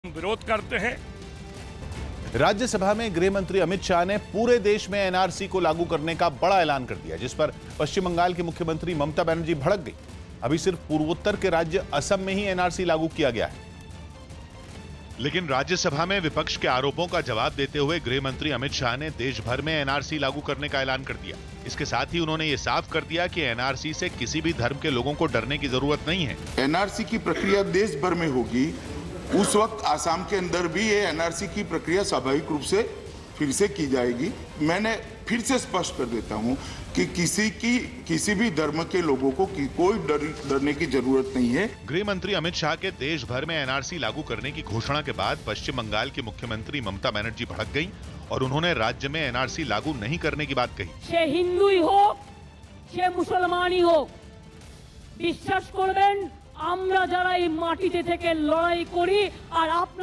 विरोध करते हैं। राज्यसभा में गृह मंत्री अमित शाह ने पूरे देश में एनआरसी को लागू करने का बड़ा ऐलान कर दिया, जिस पर पश्चिम बंगाल की मुख्यमंत्री ममता बनर्जी भड़क गई। अभी सिर्फ पूर्वोत्तर के राज्य असम में ही एनआरसी लागू किया गया है। लेकिन राज्यसभा में विपक्ष के आरोपों का जवाब देते हुए गृह मंत्री अमित शाह ने देश भर में एनआरसी लागू करने का ऐलान कर दिया। इसके साथ ही उन्होंने ये साफ कर दिया कि एनआरसी से किसी भी धर्म के लोगों को डरने की जरूरत नहीं है। एनआरसी की प्रक्रिया देश भर में होगी। उस वक्त आसाम के अंदर भी ये एनआरसी की प्रक्रिया स्वाभाविक रूप से फिर से की जाएगी। मैंने फिर से स्पष्ट कर देता हूं कि किसी भी धर्म के लोगों को कोई डरने की जरूरत नहीं है। गृह मंत्री अमित शाह के देश भर में एनआरसी लागू करने की घोषणा के बाद पश्चिम बंगाल की मुख्यमंत्री ममता बनर्जी भड़क गईं और उन्होंने राज्य में एनआरसी लागू नहीं करने की बात कही। সে হিন্দুই হোক, সে মুসলমানই হোক, বিশ্বাস করবেন আমরা যারা এই মাটিতে থেকে লড়াই করি আর